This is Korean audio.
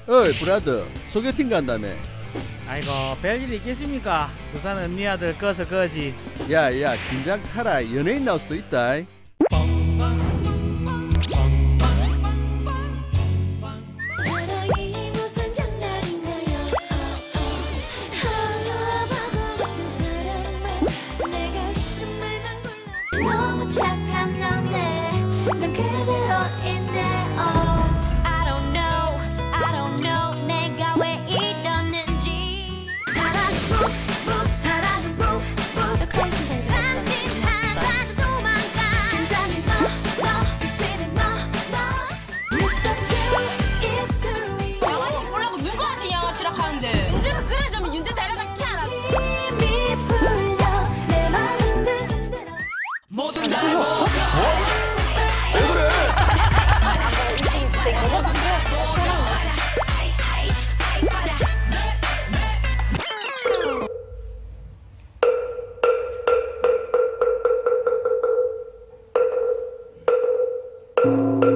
어이 브라더, 소개팅 간다며. 아이고 별일 있겠습니까? 부산 언니 아들 꺼서 거지. 야야, 긴장 타라. 연예인 나올 수도 있다. 사랑이 무슨 장난인가요? 하루와 바보 같은 사랑만 내가 심을만 몰라. 너무 착한 너네 넌 그대로인데 I don't know 내가 왜 이러는지. 사랑은 move 사랑은 move 방심하다 도망가. 긴장해 너 조심해 너 Mr. J 입술이 양아치 보려고 누구한테 양아치라 하는데 진짜가 그래 좀 윤재 데려다 키아라. 힘이 풀려 내 마음을 흔들어. 모두 날 먹어. 왜 그래?